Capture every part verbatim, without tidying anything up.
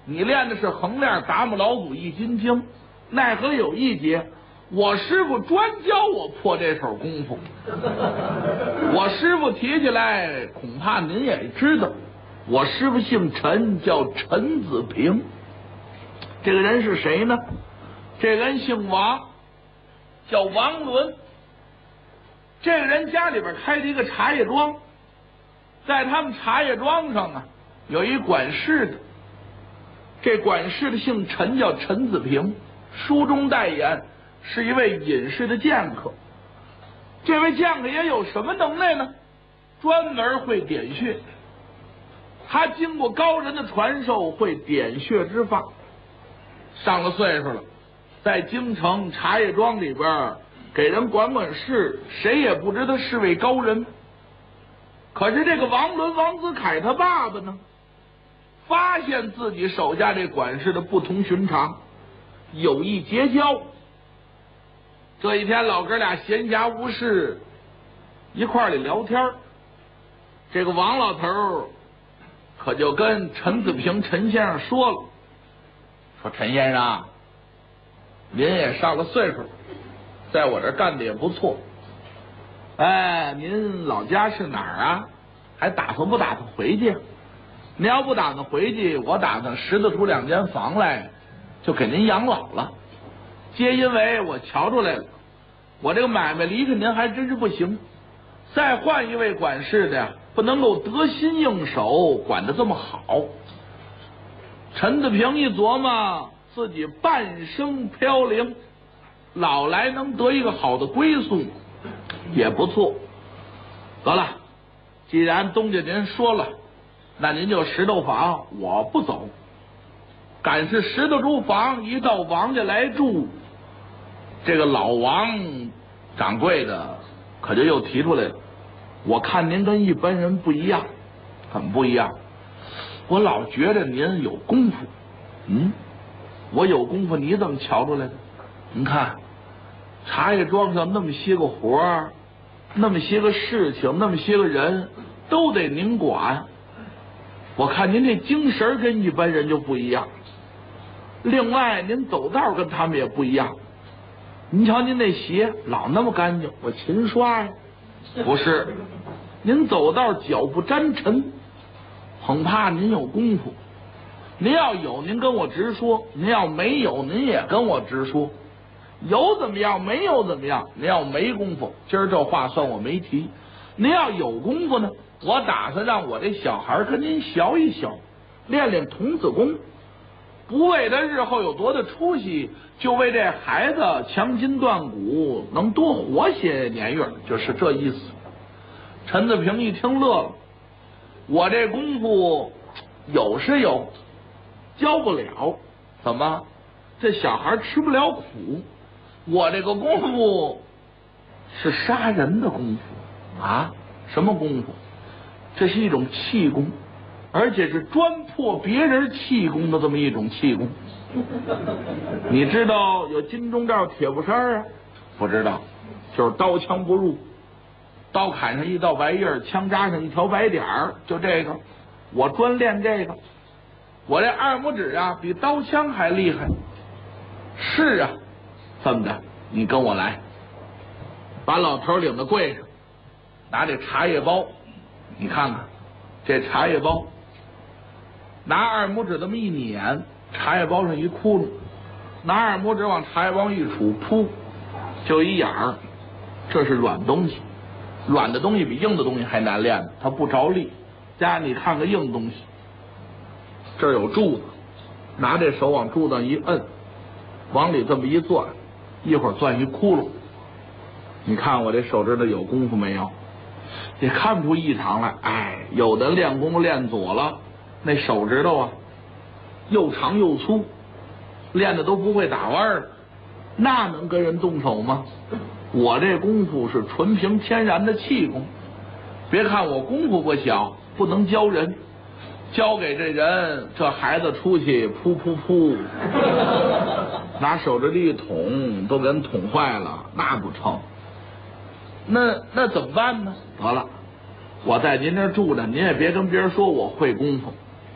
你练的是横练达摩老祖易筋经，奈何有一节，我师傅专教我破这手功夫。我师傅提起来，恐怕您也知道，我师傅姓陈，叫陈子平。这个人是谁呢？这个人姓王，叫王伦。这个人家里边开着一个茶叶庄，在他们茶叶庄上啊，有一管事的。这管事的姓陈，叫陈子平，书中代言，是一位隐士的剑客。这位剑客也有什么能耐呢？专门会点穴。他经过高人的传授，会点穴之法。上了岁数了，在京城茶叶庄里边给人管管事，谁也不知他是位高人。可是这个王伦王子凯他爸爸呢，发现自己手下这管事的不同寻常，有意结交。这一天老哥俩闲暇无事，一块儿里聊天。这个王老头可就跟陈子平陈先生说了，说陈先生，您也上了岁数，在我这干的也不错。哎，您老家是哪儿啊？还打算不打算回去？您要不打算回去，我打算拾掇出两间房来，就给您养老了。皆因为我瞧出来了，我这个买卖离开您还真是不行。再换一位管事的呀，不能够得心应手，管得这么好。陈子平一琢磨，自己半生飘零，老来能得一个好的归宿也不错。得了，既然东家您说了，那您就拾掇房，我不走。赶是拾掇出房，一到王家来住，这个老王掌柜的可就又提出来了，我看您跟一般人不一样。怎么不一样？我老觉得您有功夫。嗯，我有功夫，你怎么瞧出来的？您看茶叶庄上那么些个活儿，那么些个事情，那么些个人，都得您管。我看您这精神跟一般人就不一样。另外您走道跟他们也不一样。您瞧您那鞋老那么干净，我勤刷呀。不是，您走道脚不沾尘，恐怕您有功夫。您要有，您跟我直说；您要没有，您也跟我直说。有怎么样，没有怎么样。您要没功夫，今儿这话算我没提。您要有功夫呢，我打算让我这小孩跟您学一学，练练童子功，不为他日后有多大出息，就为这孩子强筋断骨，能多活些年月，就是这意思。陈子平一听乐了，我这功夫有是有，教不了。怎么？这小孩吃不了苦。我这个功夫是杀人的功夫啊！什么功夫？这是一种气功，而且是专破别人气功的这么一种气功。你知道有金钟罩铁布衫啊？不知道，就是刀枪不入，刀砍上一道白印，枪扎上一条白点儿，就这个，我专练这个。我这二拇指啊，比刀枪还厉害。是啊，这么的，你跟我来。把老头领到柜上，拿这茶叶包，你看看这茶叶包，拿二拇指这么一捻，茶叶包上一窟窿，拿二拇指往茶叶包一杵，噗，就一眼儿。这是软东西，软的东西比硬的东西还难练，它不着力。加上你看个硬东西，这儿有柱子，拿这手往柱子上一摁，往里这么一钻，一会儿钻一窟窿。你看我这手指头有功夫没有？也看不出异常来。哎，有的练功练左了，那手指头啊又长又粗，练的都不会打弯儿，那能跟人动手吗？我这功夫是纯凭天然的气功。别看我功夫不小，不能教人，教给这人，这孩子出去噗噗噗，拿手指一捅，都给人捅坏了，那不成。那那怎么办呢？得了，我在您这儿住着，您也别跟别人说我会功夫。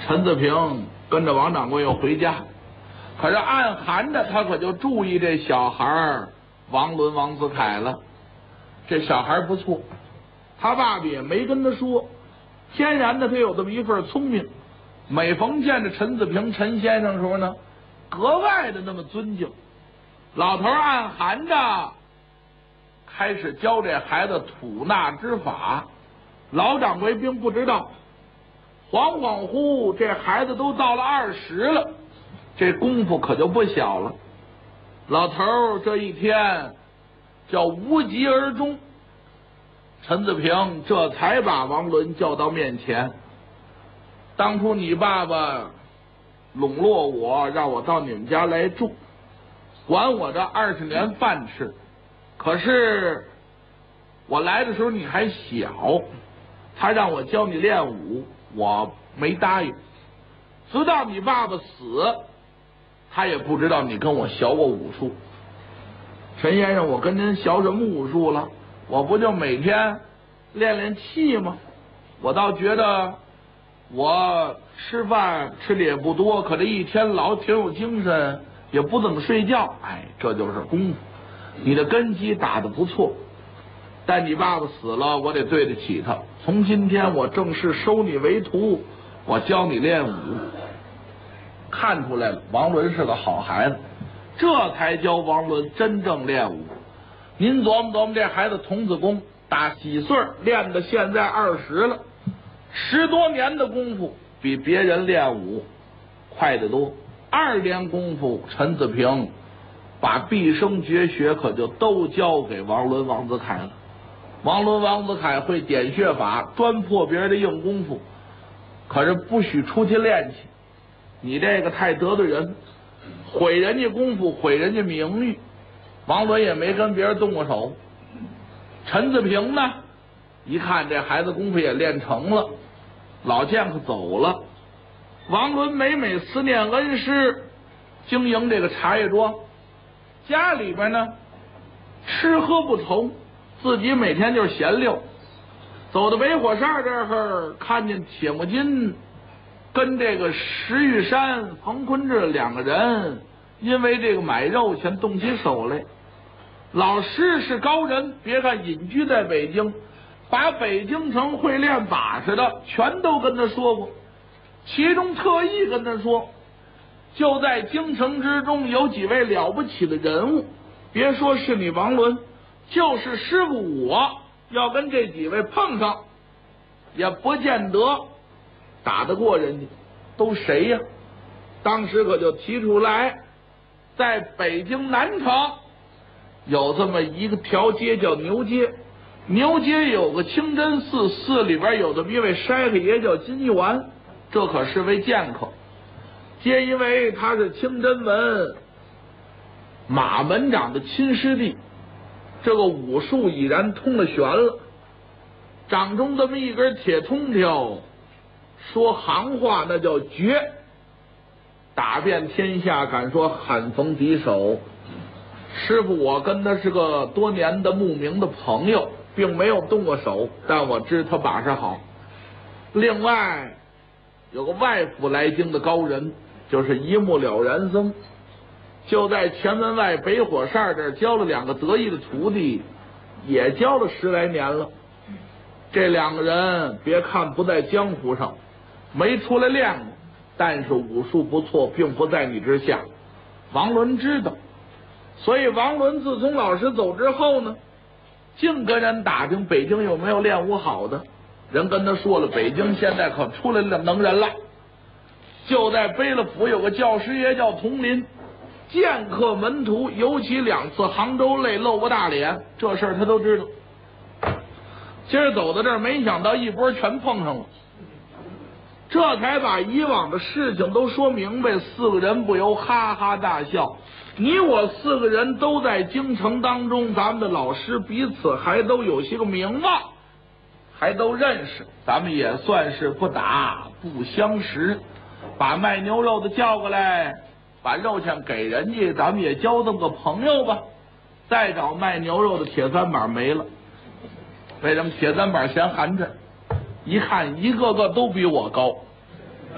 陈子平跟着王掌柜又回家，可是暗含着他可就注意这小孩王伦、王子凯了。这小孩不错，他爸爸也没跟他说，天然的他有这么一份聪明。每逢见着陈子平陈先生的时候呢，格外的那么尊敬。老头暗含着开始教这孩子吐纳之法，老掌柜并不知道。恍恍惚这孩子都到了二十了，这功夫可就不小了。老头这一天叫无疾而终，陈子平这才把王伦叫到面前。当初你爸爸笼络我，让我到你们家来住，管我这二十年饭吃，可是我来的时候你还小，他让我教你练武，我没答应。直到你爸爸死，他也不知道你跟我学过武术。陈先生，我跟您学什么武术了？我不就每天练练气吗？我倒觉得我吃饭吃的也不多，可这一天老挺有精神，也不怎么睡觉。哎，这就是功夫。你的根基打得不错，但你爸爸死了，我得对得起他。从今天我正式收你为徒，我教你练武。看出来了，王伦是个好孩子，这才教王伦真正练武。您琢磨琢磨，这孩子童子功打几岁练到现在二十了，十多年的功夫，比别人练武快得多。二年功夫，陈子平把毕生绝学可就都交给王伦、王子凯了。王伦、王子凯会点穴法，专破别人的硬功夫，可是不许出去练去。你这个太得罪人，毁人家功夫，毁人家名誉。王伦也没跟别人动过手。陈子平呢，一看这孩子功夫也练成了，老剑客走了。王伦每每思念恩师，经营这个茶叶庄，家里边呢吃喝不愁，自己每天就是闲溜。走到北火扇这儿，看见铁木金跟这个石玉山、冯坤志两个人因为这个买肉钱动起手来。老师是高人，别看隐居在北京，把北京城会练把式的全都跟他说过，其中特意跟他说，就在京城之中有几位了不起的人物，别说是你王伦，就是师傅我要跟这几位碰上，也不见得打得过人家。都谁呀？当时可就提出来，在北京南城有这么一个条街叫牛街，牛街有个清真寺，寺里边有这么一位筛克爷叫金元，这可是位剑客。皆因为他是清真门马门长的亲师弟，这个武术已然通了玄了，掌中这么一根铁通条，说行话那叫绝，打遍天下，敢说罕逢敌手。师傅我跟他是个多年的慕名的朋友，并没有动过手，但我知他把式好。另外有个外府来京的高人，就是一目了然僧，就在前门外北火扇这儿教了两个得意的徒弟，也教了十来年了。这两个人别看不在江湖上，没出来练过，但是武术不错，并不在你之下。王伦知道，所以王伦自从老师走之后呢，净跟人打听北京有没有练武好的。人跟他说了，北京现在可出来了能人了，就在卑了府有个教师爷叫佟林，剑客门徒，尤其两次杭州泪露过大脸，这事儿他都知道。今儿走到这儿，没想到一波全碰上了，这才把以往的事情都说明白。四个人不由哈哈大笑。你我四个人都在京城当中，咱们的老师彼此还都有些个名望，还都认识，咱们也算是不打不相识。把卖牛肉的叫过来，把肉钱给人家，咱们也交这么个朋友吧。再找卖牛肉的铁三板没了，为什么？铁三板嫌寒碜，一看一个个都比我高，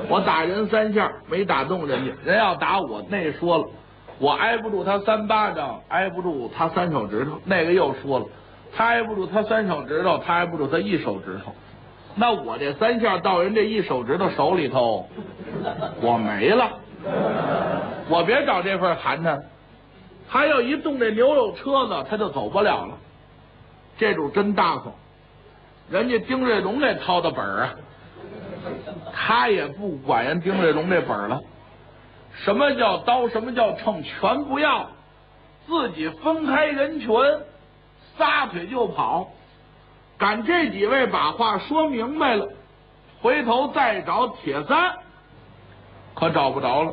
我打人三下没打动人家，人要打我，那说了，我挨不住他三巴掌，挨不住他三手指头。那个又说了，他挨不住他三手指头，他挨不住他一手指头。那我这三下到人这一手指头手里头，我没了。我别找这份寒碜。他要一动这牛肉车子，他就走不了了。这主真大方，人家丁瑞龙这掏的本儿啊，他也不管人丁瑞龙这本儿了。什么叫刀，什么叫秤，全不要，自己分开人群，撒腿就跑。赶这几位把话说明白了，回头再找铁三，可找不着了。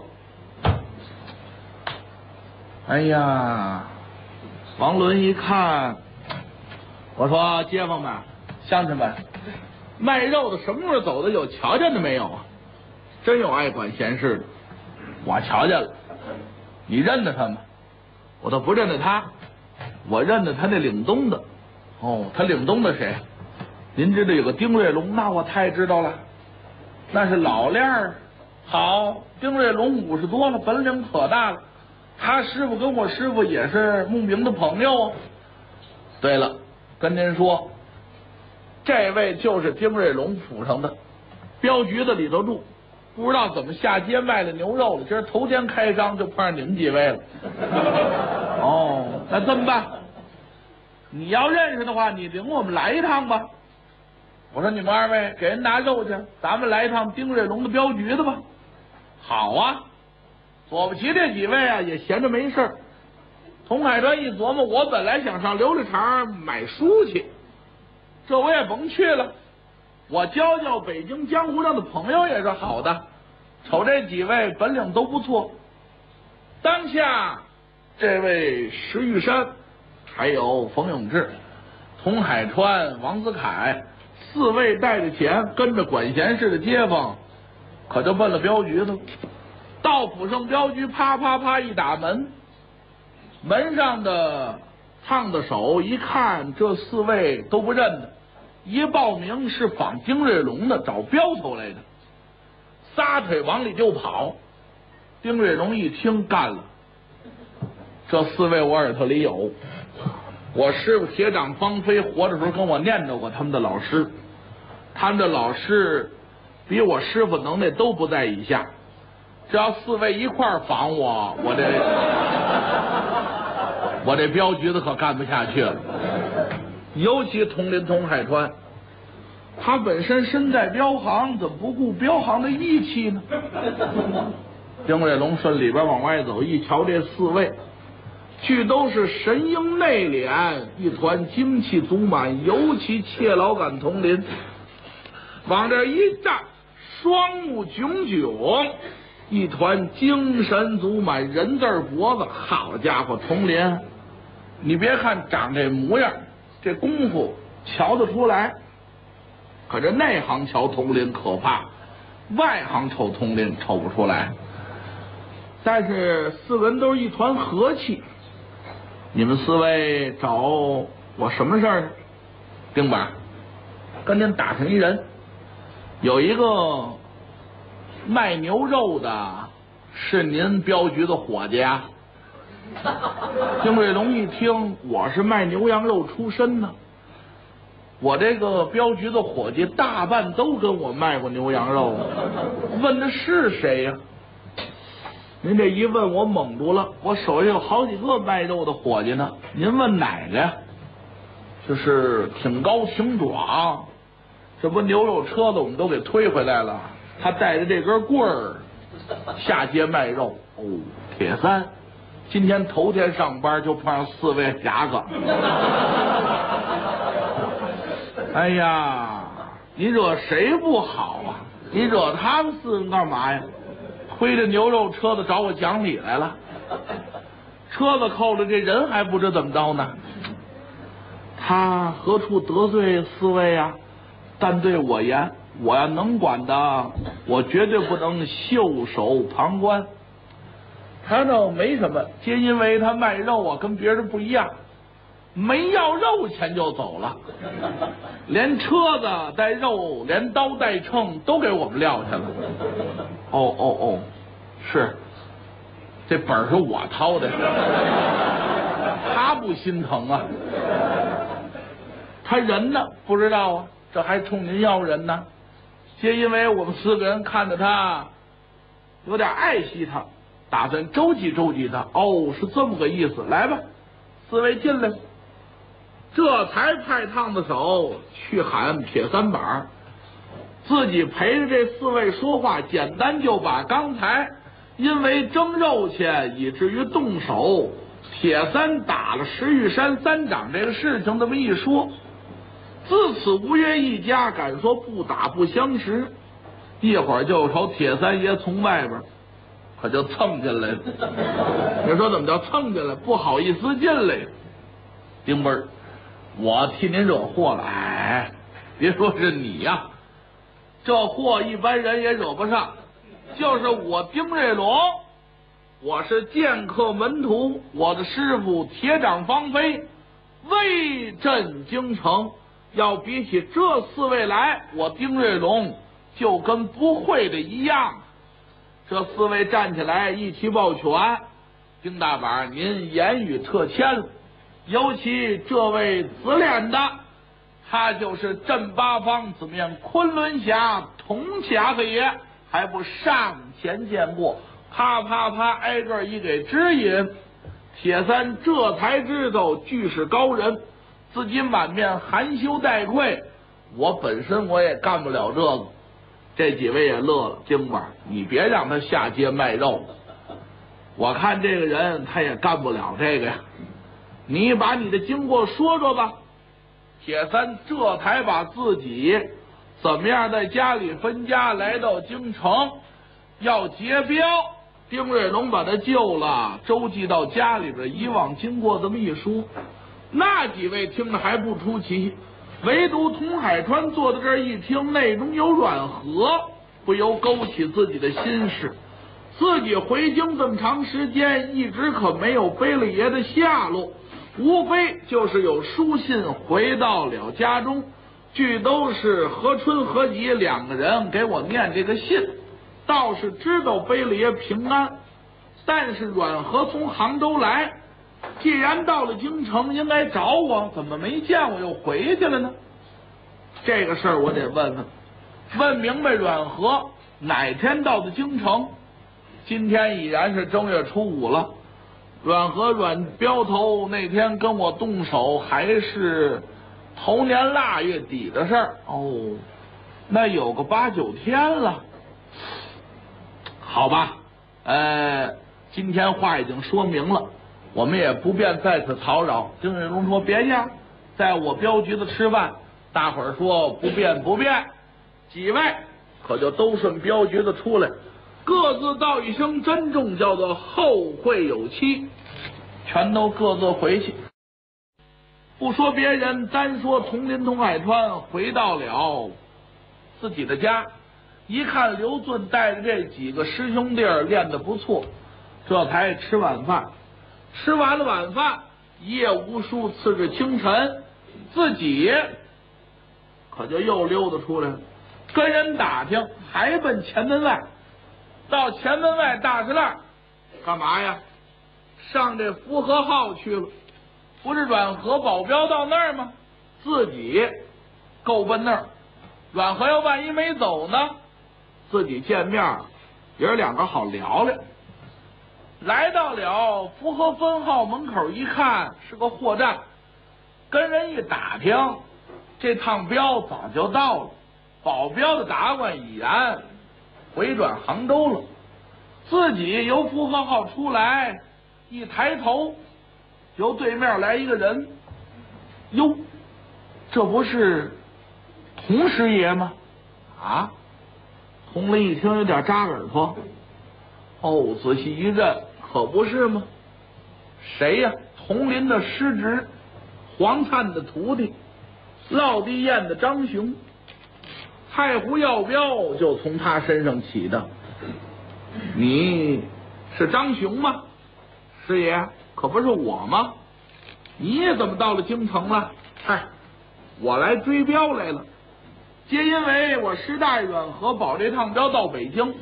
哎呀，王伦一看，我说街坊们、乡亲们，卖肉的什么时候走的？有瞧见的没有啊？真有爱管闲事的，我瞧见了。你认得他吗？我倒不认得他，我认得他那领东的。哦，他领东的谁？您知道有个丁瑞龙，那我太知道了，那是老练儿。好，丁瑞龙五十多了，本领可大了。他师傅跟我师傅也是慕名的朋友啊。对了，跟您说，这位就是丁瑞龙府上的镖局子里头住，不知道怎么下街卖了牛肉了。今儿头天开张就碰上你们几位了。哦，那这么办？你要认识的话，你领我们来一趟吧。我说你们二位给人拿肉去，咱们来一趟丁瑞龙的镖局的吧。好啊。左不齐这几位啊也闲着没事儿。童海川一琢磨，我本来想上琉璃厂买书去，这我也甭去了，我交交北京江湖上的朋友也是好的。瞅这几位本领都不错，当下这位石玉山，还有冯永志、童海川、王子凯四位带着钱跟着管闲事的街坊，可就奔了镖局了。到府上镖局，啪啪啪一打门，门上的烫的手一看，这四位都不认得，一报名是访丁瑞龙的，找镖头来的，撒腿往里就跑。丁瑞龙一听，干了，这四位我耳朵里有，我师傅铁掌方飞活着时候跟我念叨过他们的老师，他们的老师比我师傅能耐都不在以下。只要四位一块儿访我，我这我这镖局子可干不下去了。尤其佟林佟海川，他本身身在镖行，怎么不顾镖行的义气呢？丁瑞龙顺里边往外走，一瞧这四位，俱都是神英内敛，一团精气足满，尤其切老杆佟林，往这一站，双目炯炯，一团精神足满，人字脖子。好家伙，佟林，你别看长这模样，这功夫瞧得出来。可这内行瞧佟林可怕，外行瞅佟林瞅不出来。但是四个人都是一团和气。你们四位找我什么事儿呢？丁板，跟您打听一人，有一个卖牛肉的，是您镖局的伙计啊。丁瑞龙一听，我是卖牛羊肉出身呢，我这个镖局的伙计大半都跟我卖过牛羊肉，问的是谁呀、啊？您这一问我懵住了，我手下有好几个卖肉的伙计呢，您问哪个呀？就是挺高挺壮，这不牛肉车子我们都给推回来了，他带着这根棍儿下街卖肉。哦，铁三今天头天上班就碰上四位侠客。哎呀，你惹谁不好啊？你惹他们四人干嘛呀？推着牛肉车子找我讲理来了，车子扣了，这人还不知怎么着呢。他何处得罪四位啊？但对我言，我要能管的，我绝对不能袖手旁观。他倒没什么，皆因为他卖肉啊，跟别人不一样，没要肉钱就走了，连车子带肉，连刀带秤都给我们撂下了。 哦哦哦，是，这本儿是我掏的，他不心疼啊？他人呢？不知道啊，这还冲您要人呢？皆因为我们四个人看着他有点爱惜他，打算周济周济他。哦，是这么个意思。来吧，四位进来。这才派烫子手去喊铁三板，自己陪着这四位说话，简单就把刚才因为争肉钱以至于动手，铁三打了石玉山三掌这个事情这么一说。自此无约一家，敢说不打不相识。一会儿就瞅铁三爷从外边可就蹭进来了。你说怎么叫蹭进来？不好意思进来。丁辈儿，我替您惹祸了。哎，别说是你呀、啊，这祸一般人也惹不上。就是我丁瑞龙，我是剑客门徒，我的师傅铁掌方飞威震京城。要比起这四位来，我丁瑞龙就跟不会的一样。这四位站起来一齐抱拳。丁大板，您言语特谦，尤其这位自恋的，他就是镇八方子面昆仑侠铜匣子爷，还不上前见过？啪啪啪挨个一给指引。铁三这才知道巨是高人，自己满面含羞带愧。我本身我也干不了这个。这几位也乐了。丁板，你别让他下街卖肉，我看这个人他也干不了这个呀。你把你的经过说说吧。铁三这才把自己怎么样在家里分家，来到京城要劫镖。丁瑞龙把他救了，周济到家里边，以往经过这么一说，那几位听着还不出奇，唯独童海川坐在这儿一听内中有软和，不由勾起自己的心事。自己回京这么长时间，一直可没有背了爷的下落，无非就是有书信回到了家中，据都是何春何吉两个人给我念这个信，倒是知道背了爷平安。但是阮和从杭州来，既然到了京城应该找我，怎么没见我又回去了呢？这个事儿我得问问问明白。阮和哪天到的京城？今天已然是正月初五了。阮和阮镖头那天跟我动手还是头年腊月底的事儿。哦，那有个八九天了。好吧，呃，今天话已经说明了，我们也不便再次叨扰。丁瑞龙说：“别呀，在我镖局子吃饭。”大伙儿说：“不便不便。”几位可就都顺镖局子出来，各自道一声珍重，叫做后会有期，全都各自回去。不说别人，单说佟林佟海川回到了自己的家，一看刘俊带着这几个师兄弟儿练得不错，这才吃晚饭。吃完了晚饭，一夜无书，次日清晨，自己可就又溜达出来了，跟人打听，还奔前门外。到前门外大石栏干嘛呀？上这福和号去了。不是阮和保镖到那儿吗？自己够奔那儿。阮和要万一没走呢，自己见面爷儿两个好聊聊。来到了福和分号门口一看，是个货站，跟人一打听，这趟镖早就到了，保镖的达官已然回转杭州了。自己由福和号出来，一抬头，由对面来一个人。哟，这不是佟师爷吗？啊！佟林一听有点扎耳朵。哦，仔细一认，可不是吗？谁呀？佟林的师侄，黄灿的徒弟，烙地宴的张雄。太湖要镖就从他身上起的。你是张雄吗？师爷，可不是我吗？你也怎么到了京城了？嗨，我来追镖来了。皆因为我师大阮和保这趟镖到北京，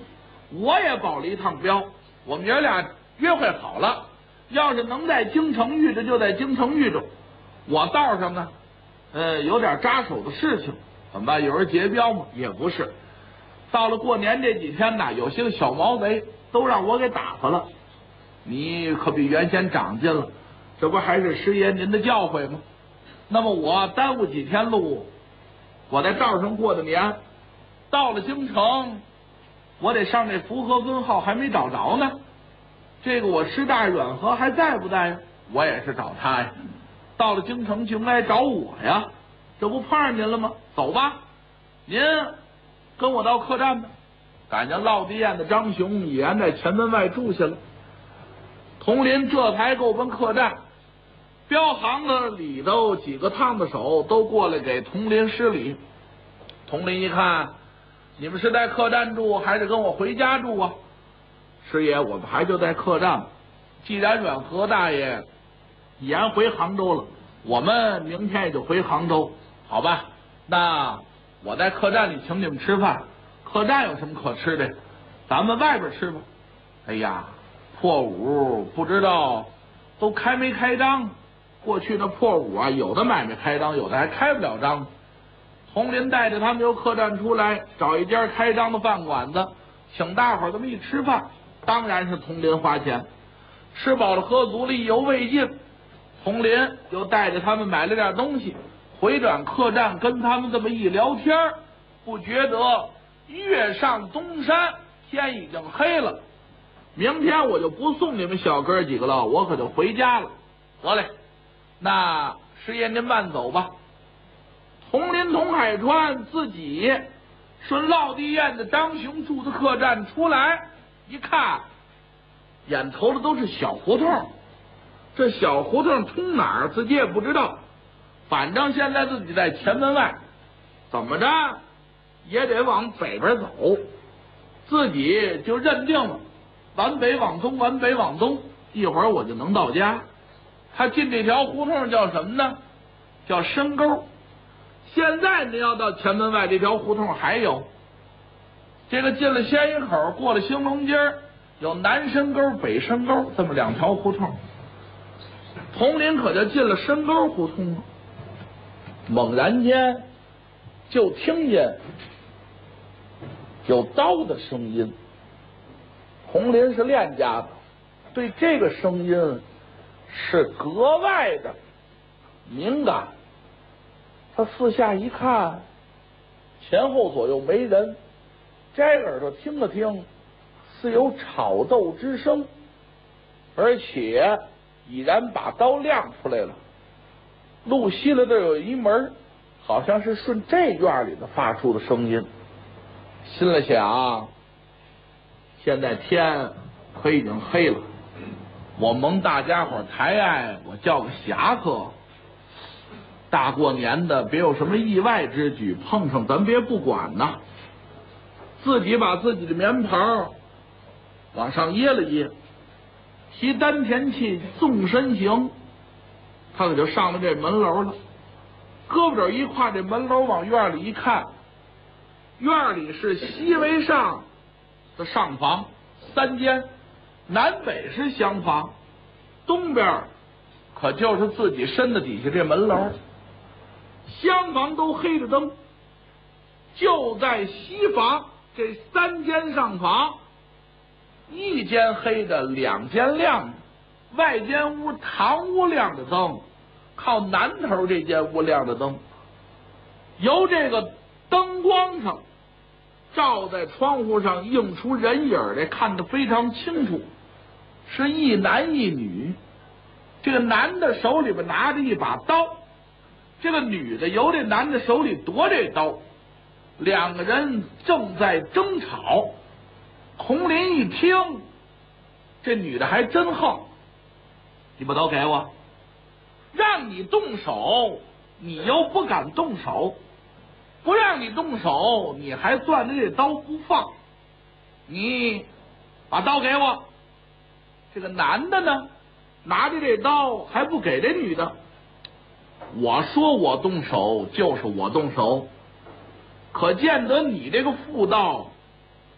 我也保了一趟镖，我们爷俩约会好了，要是能在京城遇着就在京城遇着。我道上呢，呃，有点扎手的事情，怎么办？有人劫镖吗？也不是。到了过年这几天呢，有些个小毛贼都让我给打发了。你可比原先长进了，这不还是师爷您的教诲吗？那么我耽误几天路，我在道上过的年，到了京城，我得上这福和根号还没找着呢。这个我师大远和还在不在呀？我也是找他呀。到了京城就应该找我呀，这不碰上您了吗？走吧，您跟我到客栈吧。赶上落地宴的张雄已然在前门外住下了。佟林这才够奔客栈，镖行的里头几个烫的手都过来给佟林施礼。佟林一看，你们是在客栈住还是跟我回家住啊？师爷，我们还就在客栈。既然远和大爷已然回杭州了，我们明天也就回杭州，好吧？那我在客栈里请你们吃饭。客栈有什么可吃的？咱们外边吃吧。哎呀，破五不知道都开没开张。过去那破五啊，有的买卖开张，有的还开不了张。佟林带着他们由客栈出来，找一家开张的饭馆子，请大伙儿这么一吃饭，当然是佟林花钱。吃饱了喝足了，意犹未尽，佟林又带着他们买了点东西，回转客栈，跟他们这么一聊天，不觉得月上东山，天已经黑了。明天我就不送你们小哥几个了，我可就回家了。得嘞，那师爷您慢走吧。佟林、佟海川自己顺落地宴的张雄住的客栈出来，一看，眼头的都是小胡同。这小胡同通哪儿自己也不知道，反正现在自己在前门外，怎么着也得往北边走，自己就认定了往北往东，往北往东，一会儿我就能到家。他进这条胡同叫什么呢？叫深沟。现在你要到前门外这条胡同还有，这个进了鲜鱼口，过了兴隆街，有南深沟、北深沟这么两条胡同。佟林可就进了深沟胡同了，猛然间就听见有刀的声音。佟林是练家的，对这个声音是格外的敏感。他四下一看，前后左右没人，摘耳朵听了听，似有吵斗之声，而且已然把刀亮出来了。路西了这有一门，好像是顺这院里的发出的声音。心里想，现在天可已经黑了，我蒙大家伙抬爱，我叫个侠客，大过年的别有什么意外之举，碰上咱别不管呐。自己把自己的棉袍往上掖了掖，提丹田气纵身行，他可就上了这门楼了。胳膊肘一跨这门楼，往院里一看，院里是西为上的上房三间，南北是厢房，东边可就是自己身子底下这门楼。厢房都黑着灯，就在西房这三间上房，一间黑的，两间亮的，外间屋堂屋亮着灯，靠南头这间屋亮着灯，由这个灯光上照在窗户上，映出人影来，看得非常清楚，是一男一女。这个男的手里边拿着一把刀，这个女的由这男的手里夺这刀，两个人正在争吵。佟林一听，这女的还真横，你把刀给我，让你动手你又不敢动手，不让你动手你还攥着这刀不放，你把刀给我。这个男的呢，拿着这刀还不给这女的，我说我动手就是我动手，可见得你这个妇道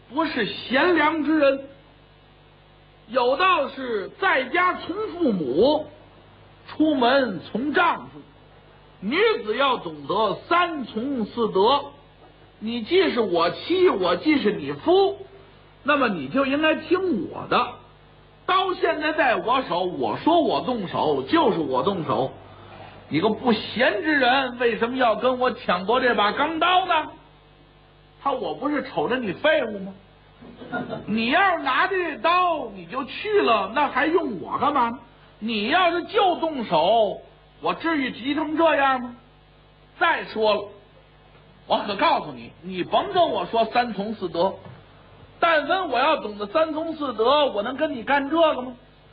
不是贤良之人。有道是在家从父母，出门从丈夫。女子要懂得三从四德，你既是我妻，我既是你夫，那么你就应该听我的。刀现在在我手，我说我动手就是我动手。你个不贤之人，为什么要跟我抢夺这把钢刀呢？他我不是瞅着你废物吗？你要是拿着这刀你就去了，那还用我干嘛呢？你要是就动手，我至于急成这样吗？再说了，我可告诉你，你甭跟我说三从四德，但凡我要懂得三从四德，我能跟你干这个吗？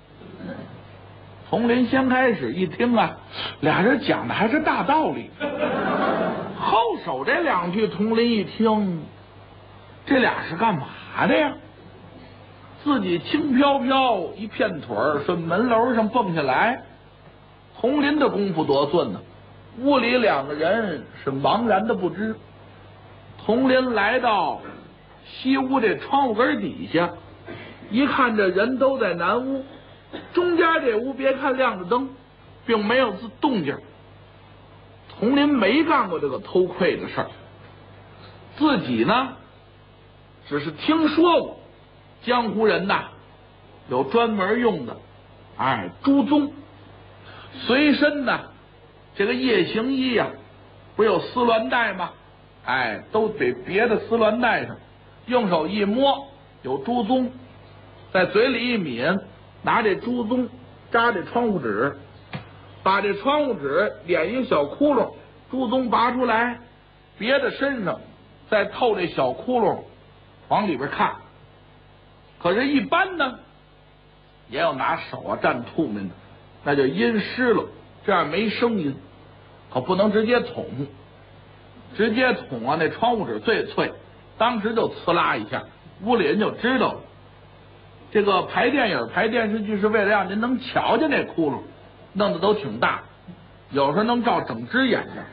佟林先开始一听啊，俩人讲的还是大道理。后手这两句，佟林一听，这俩是干嘛的呀？自己轻飘飘一片腿儿顺门楼上蹦下来，佟林的功夫多顺呢。屋里两个人是茫然的不知。佟林来到西屋这窗户根底下，一看这人都在南屋，中间这屋别看亮着灯，并没有动静。佟林没干过这个偷窥的事儿，自己呢只是听说过江湖人呐有专门用的哎朱宗，随身呢这个夜行衣呀、啊、不是有丝鸾带吗？哎，都得别的丝鸾带上，用手一摸有朱宗，在嘴里一抿，拿这朱宗扎这窗户纸，把这窗户纸点一个小窟窿，朱宗拔出来别在身上，再透这小窟窿往里边看。可是一般呢也要拿手啊蘸吐沫的，那就阴湿了，这样没声音。可不能直接捅，直接捅啊那窗户纸最脆，当时就呲啦一下，屋里人就知道了。这个排电影排电视剧是为了让您能瞧见那窟窿，弄得都挺大，有时候能照整只眼睛，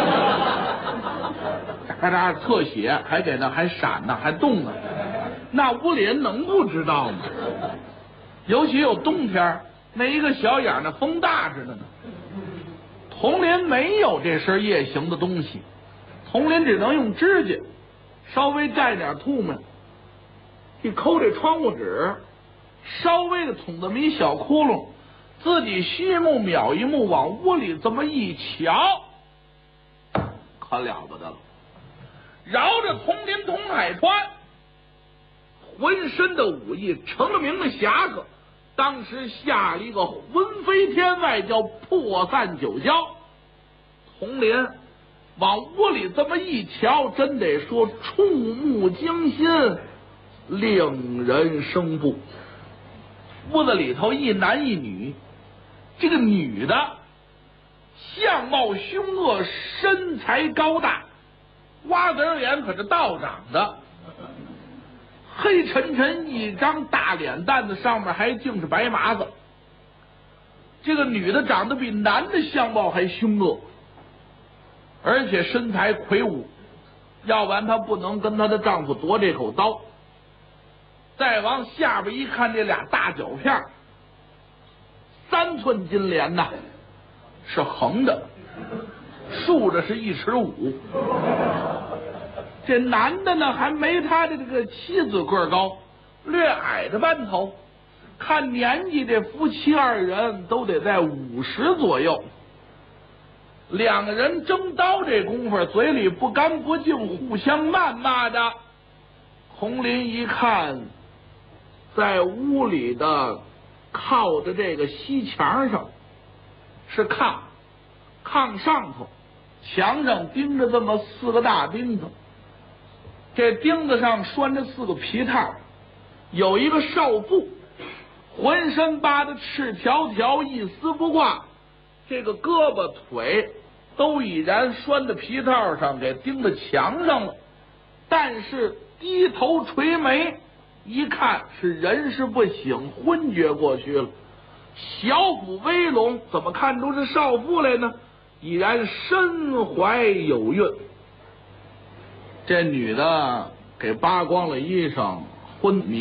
咔嚓特写，还给那还闪呢，还动呢，那屋里人能不知道吗？尤其有冬天，那一个小眼那风大着呢。佟林没有这身夜行的东西，佟林只能用指甲稍微蘸点吐沫，一抠这窗户纸，稍微的捅这么一小窟窿，自己虚目瞄一目，往屋里这么一瞧，可了不得了。饶着佟林佟海川浑身的武艺成了名的侠客，当时下了一个魂飞天外，叫破散九霄。佟林往屋里这么一瞧，真得说触目惊心，令人生怖。屋子里头一男一女，这个女的相貌凶恶，身材高大，瓜子脸可是倒长的，黑沉沉一张大脸蛋子，上面还净是白麻子。这个女的长得比男的相貌还凶恶，而且身材魁梧，要不然她不能跟她的丈夫夺这口刀。再往下边一看，这俩大脚片，三寸金莲呐，是横的，竖着是一尺五。这男的呢，还没他的这个妻子个儿高，略矮的半头。看年纪，这夫妻二人都得在五十左右。两个人争刀这功夫，嘴里不干不净，互相谩骂着。佟林一看，在屋里的靠着这个西墙上是炕，炕上头墙上钉着这么四个大钉子，这钉子上拴着四个皮套，有一个少妇，浑身扒得赤条条，一丝不挂，这个胳膊腿都已然拴在皮套上，给钉在墙上了。但是低头垂眉，一看是人事不省，昏厥过去了。小腹微隆，怎么看出是少妇来呢？已然身怀有孕。这女的给扒光了衣裳，昏迷。